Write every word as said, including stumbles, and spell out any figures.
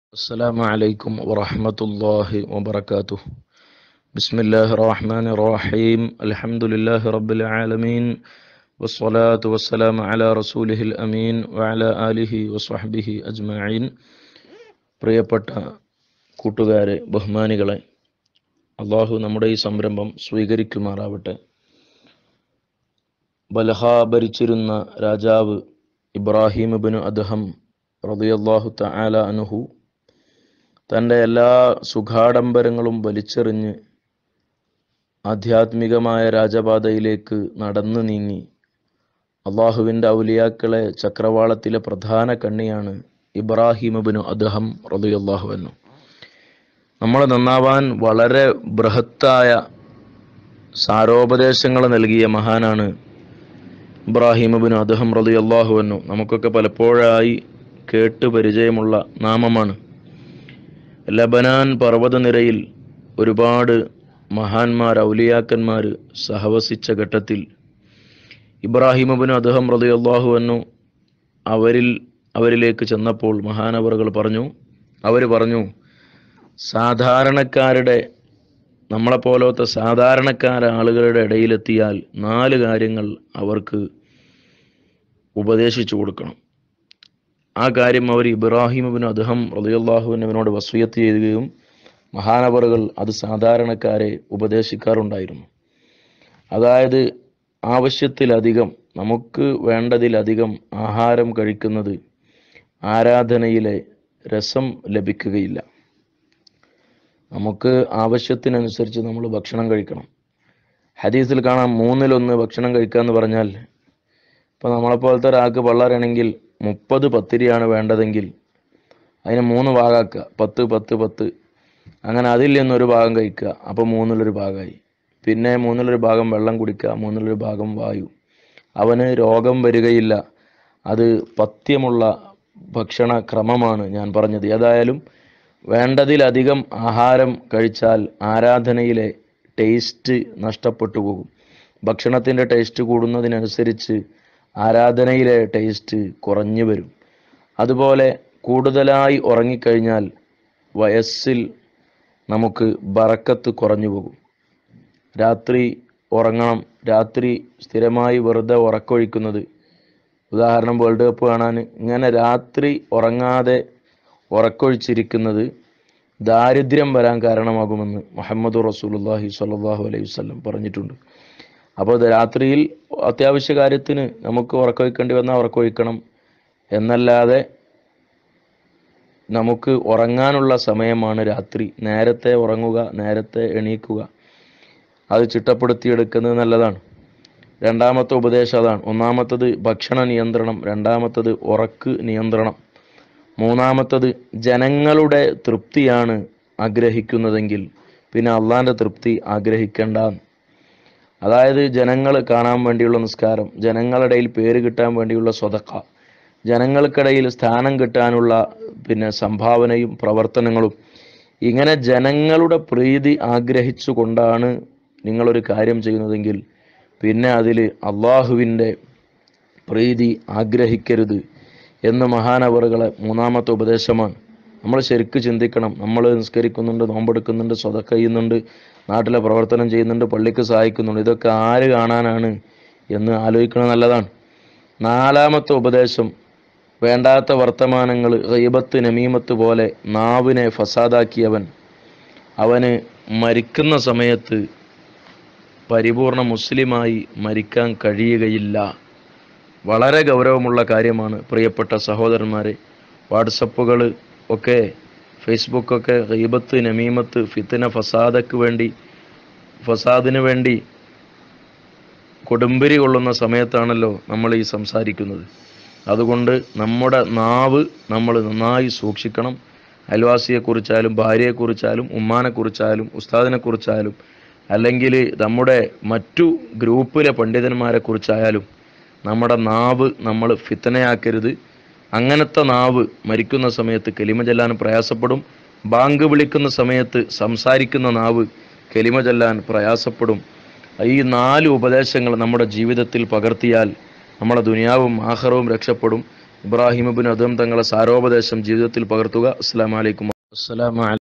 السلام عليكم ورحمة الله وبركاته. بسم الله الرحمن الرحيم. الحمد لله رب العالمين والصلاة والسلام على رسوله الأمين وعلى آله وصحبه أجمعين. പ്രിയപ്പെട്ട കൂട്ടുകാരെ, ബഹുമാനികളെ, അള്ളാഹു നമ്മുടെ ഈ സംരംഭം സ്വീകരിക്കുമാറാവട്ടെ. ബലഹ ഭരിച്ചിരുന്ന രാജാവ് ഇബ്രാഹിം ഇബ്നു അദ്ഹം റളിയല്ലാഹു തആല അൻഹു തൻ്റെ എല്ലാ സുഖാഡംബരങ്ങളും വലിച്ചെറിഞ്ഞ് ആധ്യാത്മികമായ രാജപാതയിലേക്ക് നടന്നു നീങ്ങി. അള്ളാഹുവിൻ്റെ ഔലിയാക്കളെ ചക്രവാളത്തിലെ പ്രധാന കണ്ണിയാണ് ഇബ്രാഹിം ഇബ്നു അദ്ഹം റളിയല്ലാഹു അൻഹു. നമ്മൾ നന്നാവാൻ വളരെ ബൃഹത്തായ സാരോപദേശങ്ങൾ നൽകിയ മഹാനാണ് ഇബ്രാഹിം ഇബ്നു അദ്ഹം റളിയല്ലാഹു അൻഹു. നമുക്കൊക്കെ പലപ്പോഴായി കേട്ട് പരിചയമുള്ള നാമമാണ്. ലബനാൻ പർവ്വതനിരയിൽ ഒരുപാട് മഹാന്മാർ, ഔലിയാക്കന്മാർ സഹവസിച്ച ഘട്ടത്തിൽ ഇബ്രാഹിം ഇബ്നു അദ്ഹം റളിയല്ലാഹു അൻഹു അവരിൽ അവരിലേക്ക് ചെന്നപ്പോൾ മഹാനവറുകൾ പറഞ്ഞു അവർ പറഞ്ഞു സാധാരണക്കാരുടെ, നമ്മളെപ്പോലത്തെ സാധാരണക്കാര ആളുകളുടെ ഇടയിലെത്തിയാൽ നാല് കാര്യങ്ങൾ അവർക്ക് ഉപദേശിച്ചു കൊടുക്കണം. ആ കാര്യം അവർ ഇബ്രാഹിം ഇബ്നു അദ്ഹം റളിയല്ലാഹു അൻഹുവിനോട് വസിയത്ത് ചെയ്യുകയും മഹാനവറുകൾ അത് സാധാരണക്കാരെ ഉപദേശിക്കാറുണ്ടായിരുന്നു. അതായത് ആവശ്യത്തിലധികം, നമുക്ക് വേണ്ടതിലധികം ആഹാരം കഴിക്കുന്നത് ആരാധനയിലെ രസം ലഭിക്കുകയില്ല. നമുക്ക് ആവശ്യത്തിനനുസരിച്ച് നമ്മൾ ഭക്ഷണം കഴിക്കണം. ഹദീസിൽ കാണാം, മൂന്നിലൊന്ന് ഭക്ഷണം കഴിക്കുക എന്ന് പറഞ്ഞാൽ, ഇപ്പം നമ്മളെപ്പോലത്തെ ഒരാൾക്ക് പള്ളറയാണെങ്കിൽ മുപ്പത് പത്തിരിയാണ് വേണ്ടതെങ്കിൽ അതിന് മൂന്ന് ഭാഗമാക്കുക, പത്ത് പത്ത് പത്ത് അങ്ങനെ അതിൽ നിന്നൊരു ഭാഗം കഴിക്കുക, അപ്പോൾ മൂന്നിലൊരു ഭാഗമായി. പിന്നെ മൂന്നിലൊരു ഭാഗം വെള്ളം കുടിക്കുക, മൂന്നിലൊരു ഭാഗം വായു. അവന് രോഗം വരികയില്ല. അത് പഥ്യമുള്ള ഭക്ഷണ ക്രമമാണ് ഞാൻ പറഞ്ഞത്. ഏതായാലും വേണ്ടതിലധികം ആഹാരം കഴിച്ചാൽ ആരാധനയിലെ ടേസ്റ്റ് നഷ്ടപ്പെട്ടു പോകും. ഭക്ഷണത്തിൻ്റെ ടേസ്റ്റ് കൂടുന്നതിനനുസരിച്ച് ആരാധനയിലെ ടേസ്റ്റ് കുറഞ്ഞു വരും. അതുപോലെ കൂടുതലായി ഉറങ്ങിക്കഴിഞ്ഞാൽ വയസ്സിൽ നമുക്ക് ബറക്കത്ത് കുറഞ്ഞു പോകും. രാത്രി ഉറങ്ങണം. രാത്രി സ്ഥിരമായി വെറുതെ ഉറക്കമൊഴിക്കുന്നത്, ഉദാഹരണം വേൾഡ് കപ്പ് കാണാൻ ഇങ്ങനെ രാത്രി ഉറങ്ങാതെ ഉറക്കമൊഴിച്ചിരിക്കുന്നത് ദാരിദ്ര്യം വരാൻ കാരണമാകുമെന്ന് മുഹമ്മദ് റസൂലുള്ളാഹി സ്വല്ലല്ലാഹു അലൈഹി വസല്ലം പറഞ്ഞിട്ടുണ്ട്. അപ്പോൾ രാത്രിയിൽ അത്യാവശ്യ കാര്യത്തിന് നമുക്ക് ഉറക്കമൊഴിക്കേണ്ടി വന്നാൽ ഉറക്കമൊഴിക്കണം എന്നല്ലാതെ നമുക്ക് ഉറങ്ങാനുള്ള സമയമാണ് രാത്രി. നേരത്തെ ഉറങ്ങുക, നേരത്തെ എണീക്കുക, അത് ചിട്ടപ്പെടുത്തിയെടുക്കുന്നത് നല്ലതാണ്. രണ്ടാമത്തെ ഉപദേശം അതാണ്. ഒന്നാമത്തത് ഭക്ഷണ നിയന്ത്രണം, രണ്ടാമത്തത് ഉറക്ക് നിയന്ത്രണം, മൂന്നാമത്തത് ജനങ്ങളുടെ തൃപ്തിയാണ് ആഗ്രഹിക്കുന്നതെങ്കിൽ പിന്നെ അള്ളാൻ്റെ തൃപ്തി ആഗ്രഹിക്കേണ്ട. അതായത് ജനങ്ങൾ കാണാൻ വേണ്ടിയുള്ള നിസ്കാരം, ജനങ്ങളുടെ പേര് കിട്ടാൻ വേണ്ടിയുള്ള സ്വതക്ക, ജനങ്ങൾക്കിടയിൽ സ്ഥാനം കിട്ടാനുള്ള പിന്നെ സംഭാവനയും പ്രവർത്തനങ്ങളും, ഇങ്ങനെ ജനങ്ങളുടെ പ്രീതി ആഗ്രഹിച്ചു കൊണ്ടാണ് നിങ്ങളൊരു കാര്യം ചെയ്യുന്നതെങ്കിൽ പിന്നെ അതിൽ അള്ളാഹുവിൻ്റെ പ്രീതി ആഗ്രഹിക്കരുത് എന്ന് മഹാനവറുകളെ മൂന്നാമത്തെ ഉപദേശമാണ്. നമ്മൾ ശരിക്ക് ചിന്തിക്കണം. നമ്മൾ നിസ്കരിക്കുന്നുണ്ട്, നോമ്പെടുക്കുന്നുണ്ട്, സ്വതക്ക ചെയ്യുന്നുണ്ട്, നാട്ടിലെ പ്രവർത്തനം ചെയ്യുന്നുണ്ട്, പള്ളിക്ക് സഹായിക്കുന്നുണ്ട്, ഇതൊക്കെ ആര് കാണാനാണ് എന്ന് ആലോചിക്കുന്നത് നല്ലതാണ്. നാലാമത്തെ ഉപദേശം, വേണ്ടാത്ത വർത്തമാനങ്ങൾ, ഗീബത്ത്, നമീമത്ത് പോലെ നാവിനെ ഫസാദാക്കിയവൻ അവന് മരിക്കുന്ന സമയത്ത് പരിപൂർണ മുസ്ലിമായി മരിക്കാൻ കഴിയുകയില്ല. വളരെ ഗൗരവമുള്ള കാര്യമാണ് പ്രിയപ്പെട്ട സഹോദരന്മാരെ. വാട്സപ്പുകൾ ഒക്കെ, ഫേസ്ബുക്കൊക്കെ ഗീബത്ത്, നമീമത്ത്, ഫിത്ന, ഫസാദക്ക് വേണ്ടി ഫസാദിന് വേണ്ടി കൊടുമ്പിരി കൊള്ളുന്ന സമയത്താണല്ലോ നമ്മൾ ഈ സംസാരിക്കുന്നത്. അതുകൊണ്ട് നമ്മുടെ നാവ് നമ്മൾ നന്നായി സൂക്ഷിക്കണം. അയൽവാസിയെക്കുറിച്ചാലും ഭാര്യയെക്കുറിച്ചാലും ഉമ്മാനെക്കുറിച്ചാലും ഉസ്താദിനെക്കുറിച്ചാലും അല്ലെങ്കിൽ നമ്മുടെ മറ്റു ഗ്രൂപ്പിലെ പണ്ഡിതന്മാരെക്കുറിച്ചായാലും നമ്മുടെ നാവ് നമ്മൾ ഫിത്നയാക്കരുത്. അങ്ങനത്തെ നാവ് മരിക്കുന്ന സമയത്ത് കലിമ ചൊല്ലാൻ പ്രയാസപ്പെടും. ബാങ്ക് വിളിക്കുന്ന സമയത്ത് സംസാരിക്കുന്ന നാവ് കലിമ ചൊല്ലാൻ പ്രയാസപ്പെടും. ഈ നാല് ഉപദേശങ്ങൾ നമ്മുടെ ജീവിതത്തിൽ പകർത്തിയാൽ നമ്മുടെ ദുനിയാവും ആഖിറവും രക്ഷപ്പെടും. ഇബ്രാഹിം ഇബ്നു അദ്ഹം തങ്ങളെ സാരോപദേശം ജീവിതത്തിൽ പകർത്തുക. അസ്സലാമു അലൈക്കും. അസ്സലാമു